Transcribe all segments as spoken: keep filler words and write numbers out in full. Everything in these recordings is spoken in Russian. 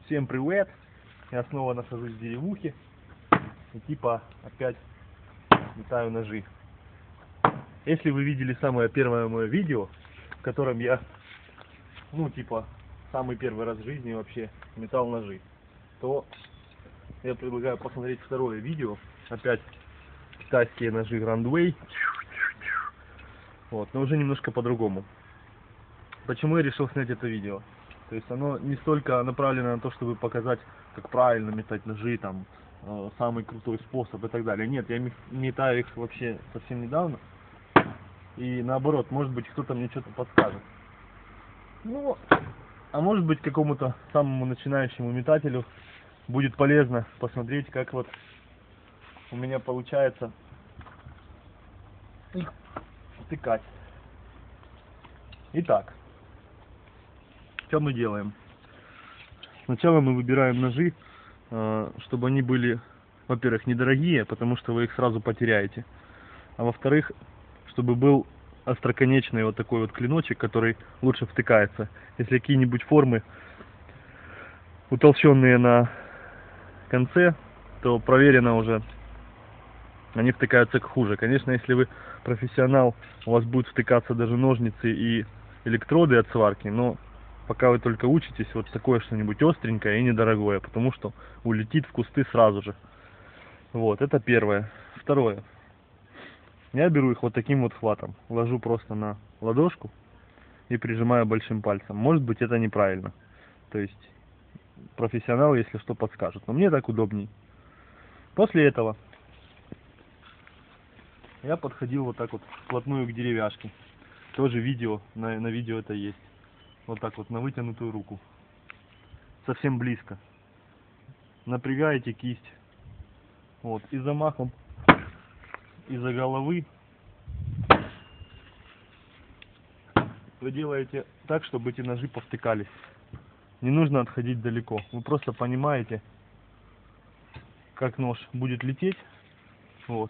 Всем привет! Я снова нахожусь в деревухе и типа опять метаю ножи. Если вы видели самое первое мое видео, в котором я, ну типа, самый первый раз в жизни вообще метал ножи, то я предлагаю посмотреть второе видео. Опять китайские ножи Grandway. Вот, но уже немножко по-другому. Почему я решил снять это видео? То есть оно не столько направлено на то, чтобы показать, как правильно метать ножи, там, э, самый крутой способ и так далее. Нет, я метаю их вообще совсем недавно. И наоборот, может быть, кто-то мне что-то подскажет. Ну, а может быть, какому-то самому начинающему метателю будет полезно посмотреть, как вот у меня получается их втыкать. Итак, что мы делаем? Сначала мы выбираем ножи, чтобы они были, во-первых, недорогие, потому что вы их сразу потеряете. А во-вторых, чтобы был остроконечный вот такой вот клиночек, который лучше втыкается. Если какие-нибудь формы утолщенные на конце, то проверено уже, они втыкаются хуже. Конечно, если вы профессионал, у вас будет втыкаться даже ножницы и электроды от сварки, но пока вы только учитесь, вот такое что-нибудь остренькое и недорогое, потому что улетит в кусты сразу же. Вот, это первое. Второе. Я беру их вот таким вот хватом, ложу просто на ладошку и прижимаю большим пальцем. Может быть, это неправильно. То есть профессионал, если что, подскажет. Но мне так удобней. После этого я подходил вот так вот вплотную к деревяшке. Тоже видео, на, на видео это есть. Вот так вот на вытянутую руку. Совсем близко. Напрягаете кисть. Вот. И замахом из-за головы вы делаете так, чтобы эти ножи повтыкались. Не нужно отходить далеко. Вы просто понимаете, как нож будет лететь. Вот.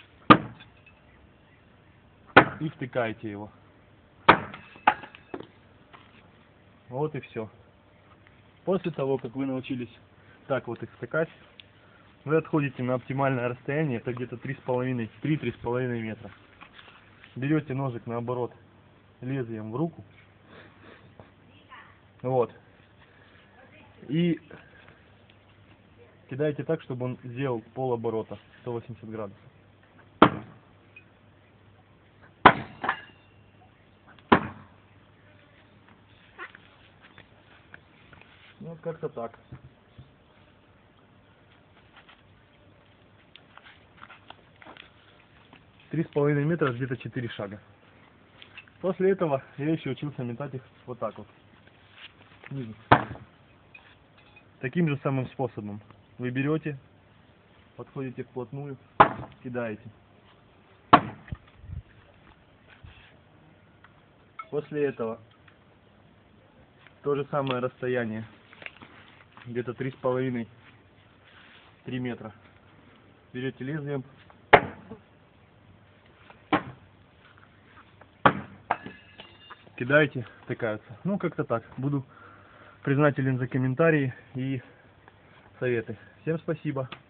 И втыкаете его. Вот и все. После того, как вы научились так вот их втыкать, вы отходите на оптимальное расстояние, это где-то три с половиной, три-три с половиной метра. Берете ножик наоборот лезвием в руку. Вот. И кидаете так, чтобы он сделал полоборота, сто восемьдесят градусов. Ну, вот как-то так. Три с половиной метра, где-то четыре шага. После этого я еще учился метать их вот так вот. Снизу. Таким же самым способом. Вы берете, подходите вплотную, кидаете. После этого то же самое расстояние, где-то три с половиной — три метра. Берете лезвием, кидаете, втыкаются. Ну, как-то так. Буду признателен за комментарии и советы. Всем спасибо.